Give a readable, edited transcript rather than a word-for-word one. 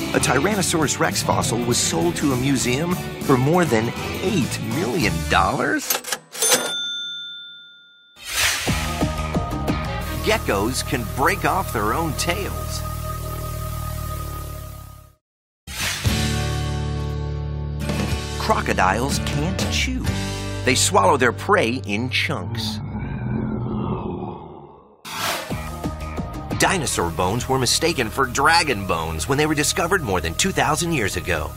A Tyrannosaurus Rex fossil was sold to a museum for more than $8 million? Geckos can break off their own tails. Crocodiles can't chew. They swallow their prey in chunks. Dinosaur bones were mistaken for dragon bones when they were discovered more than 2,000 years ago.